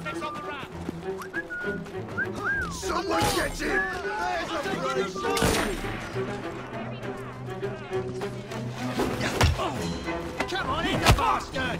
Someone get him! There's a brave Come on in, the bastard!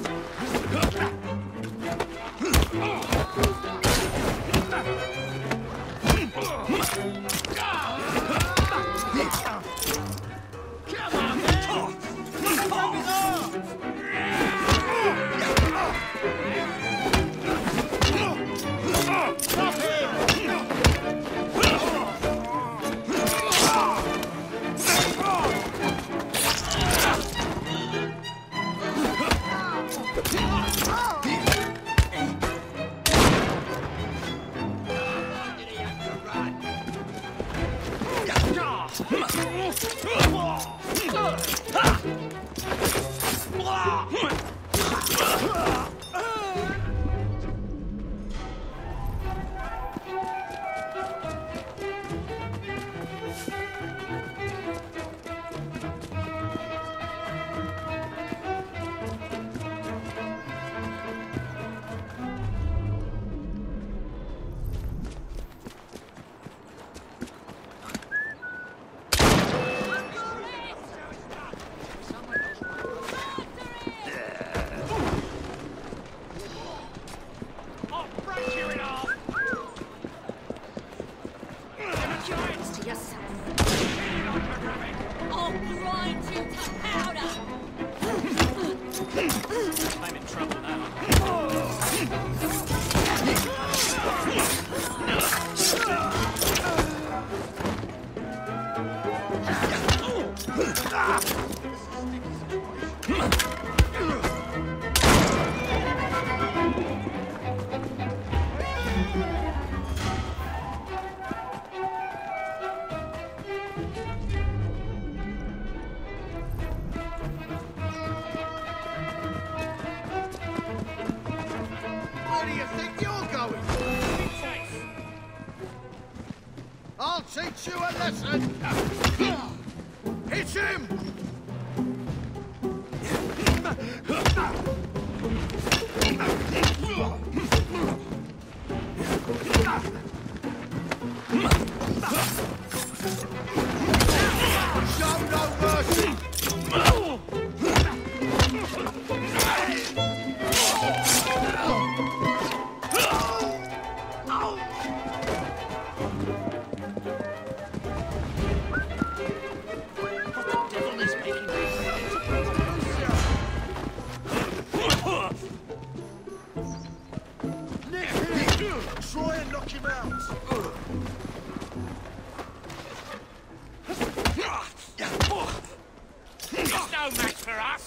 Teach you a lesson! Hit him! Show no mercy! Try and knock him out! He's no match for us!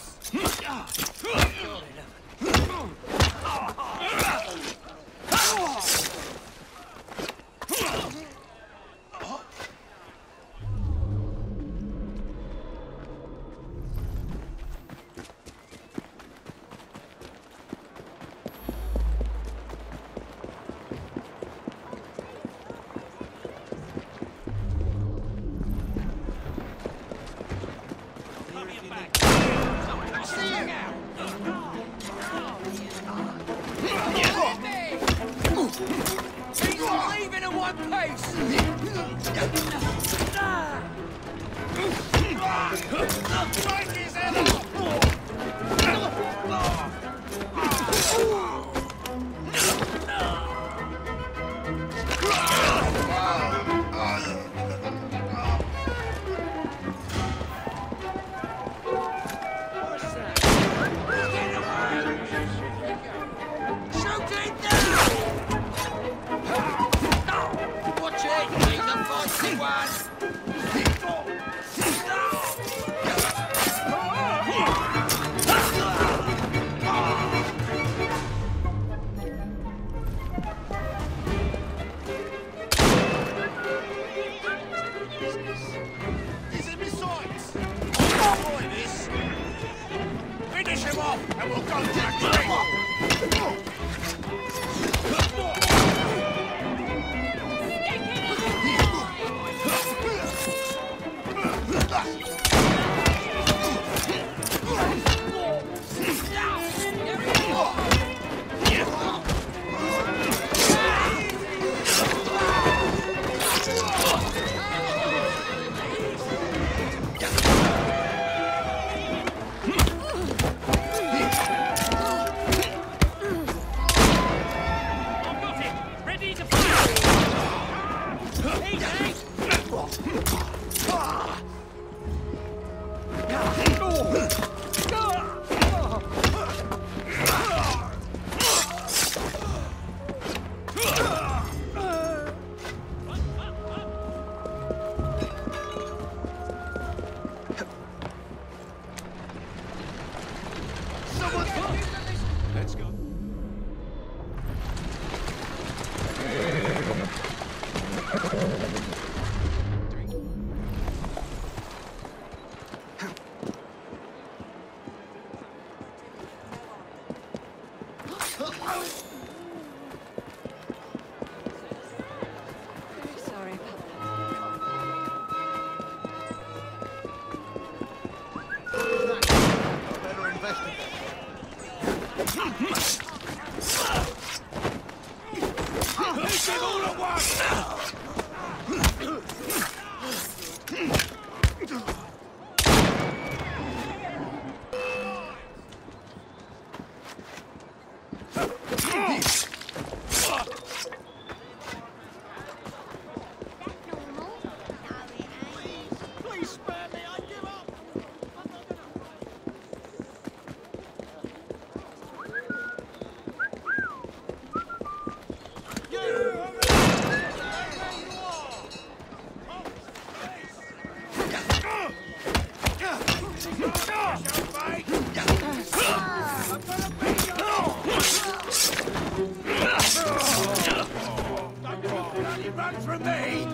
Let's go. Sorry, Better investigate. Take it all at once! Please spare me, I give up. Run from me!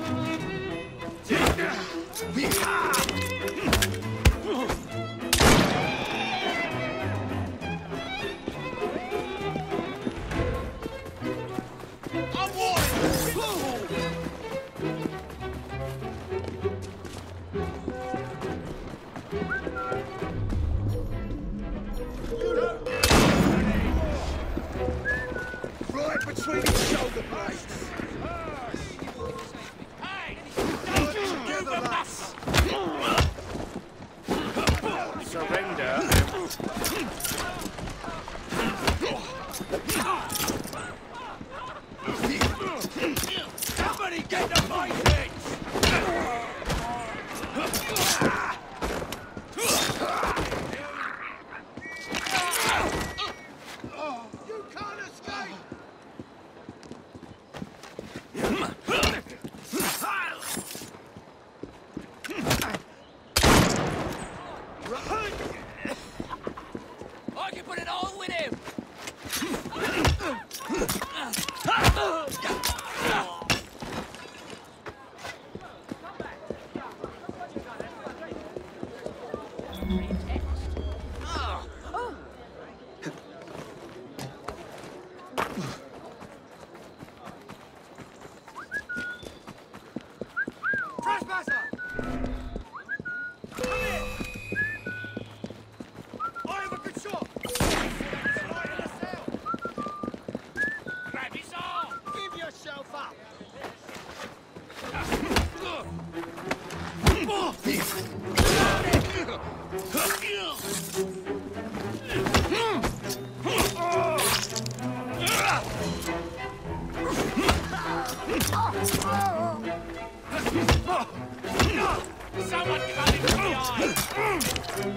I'm warning. Right between his shoulder blades! Hey! Don't you move a muscle! Surrender. Somebody get the fight hits! You can't escape. I can put it all with him! Trespasser! Come here! I have a good shot! Right in the cell! Grab his arm! Give yourself up! Someone cut him in the eye!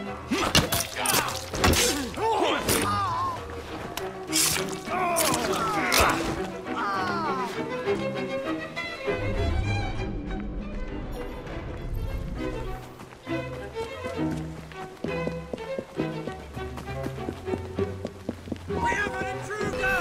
We have an intruder!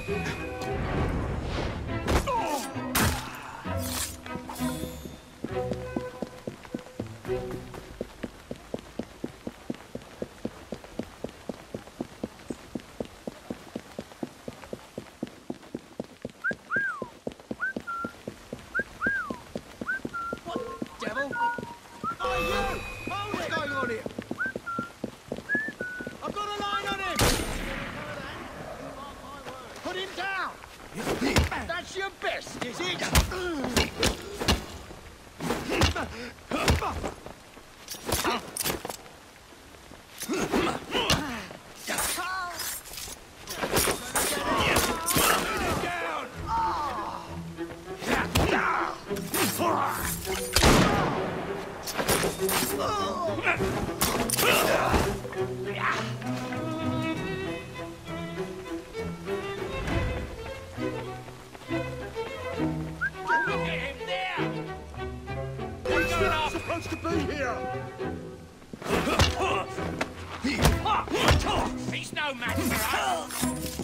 What the devil? Oh, you! What's going on here? I've got a line on him! Put him down! That's your best, is it? Down! He's no match for us.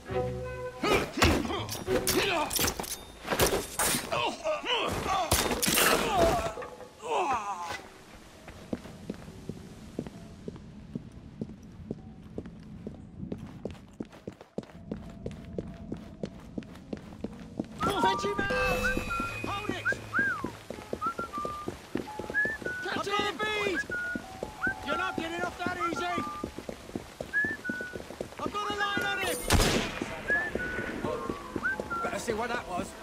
Fetch him out! Hold it! Catch him! Bead! You're not getting off that easy! I've got a line on him! Better see what that was.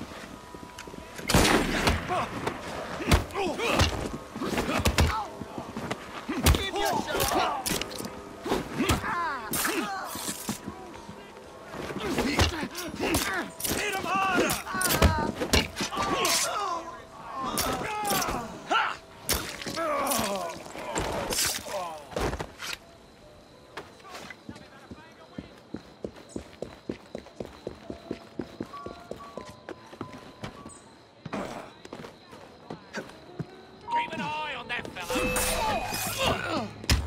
Give yourself up! Hit him harder! Keep an eye on that fellow.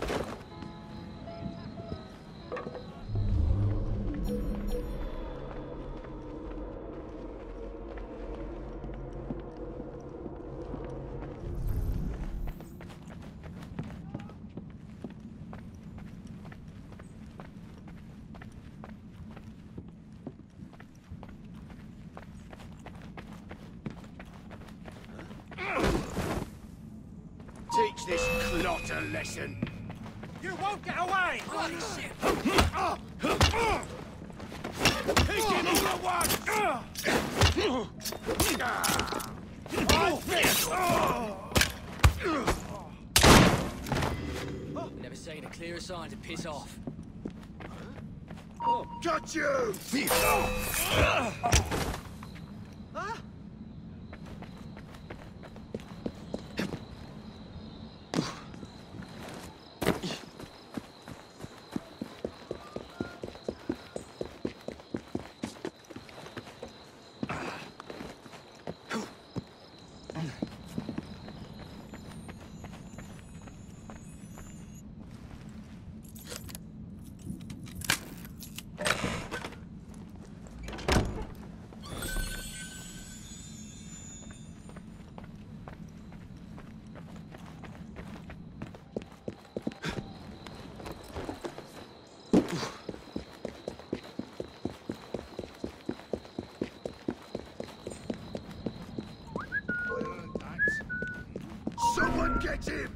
Teach this clot a lesson. You won't get away! Holy shit! Hit him all at once! Never seen a clearer sign to piss off. Got you! Someone get him!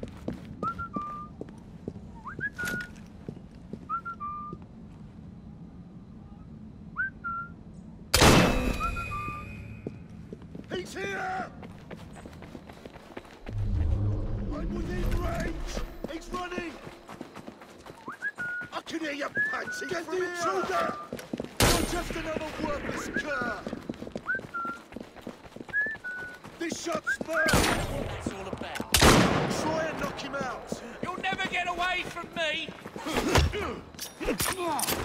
He's here! I'm within range! He's running! I can hear your pants! Get the intruder! You're just another worthless cur! This shot's mine! That's all about. Try and knock him out! You'll never get away from me.